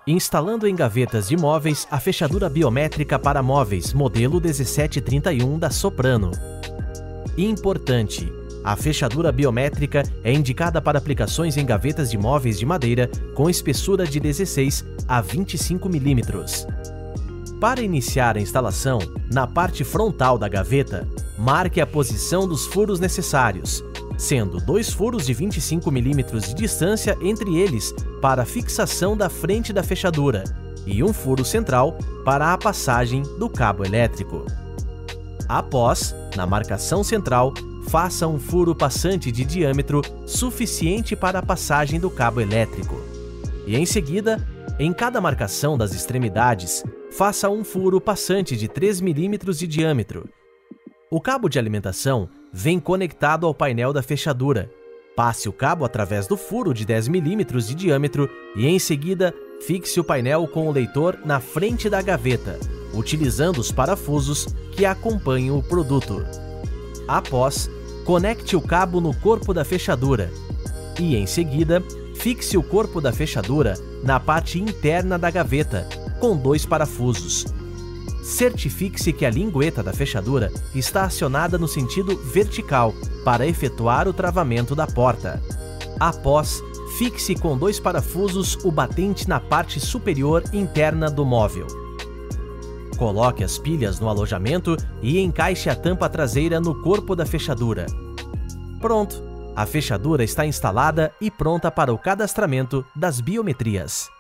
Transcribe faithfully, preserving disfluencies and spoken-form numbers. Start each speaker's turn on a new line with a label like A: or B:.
A: Instalando em gavetas de móveis a fechadura biométrica para móveis modelo dezessete trinta e um da Soprano. Importante: a fechadura biométrica é indicada para aplicações em gavetas de móveis de madeira com espessura de dezesseis a vinte e cinco milímetros. Para iniciar a instalação, na parte frontal da gaveta, marque a posição dos furos necessários, sendo dois furos de vinte e cinco milímetros de distância entre eles para a fixação da frente da fechadura e um furo central para a passagem do cabo elétrico. Após, na marcação central, faça um furo passante de diâmetro suficiente para a passagem do cabo elétrico. E em seguida, em cada marcação das extremidades, faça um furo passante de três milímetros de diâmetro. O cabo de alimentação vem conectado ao painel da fechadura. Passe o cabo através do furo de dez milímetros de diâmetro e, em seguida, fixe o painel com o leitor na frente da gaveta, utilizando os parafusos que acompanham o produto. Após, conecte o cabo no corpo da fechadura e, em seguida, fixe o corpo da fechadura na parte interna da gaveta, com dois parafusos. Certifique-se que a lingueta da fechadura está acionada no sentido vertical para efetuar o travamento da porta. Após, fixe com dois parafusos o batente na parte superior interna do móvel. Coloque as pilhas no alojamento e encaixe a tampa traseira no corpo da fechadura. Pronto! A fechadura está instalada e pronta para o cadastramento das biometrias.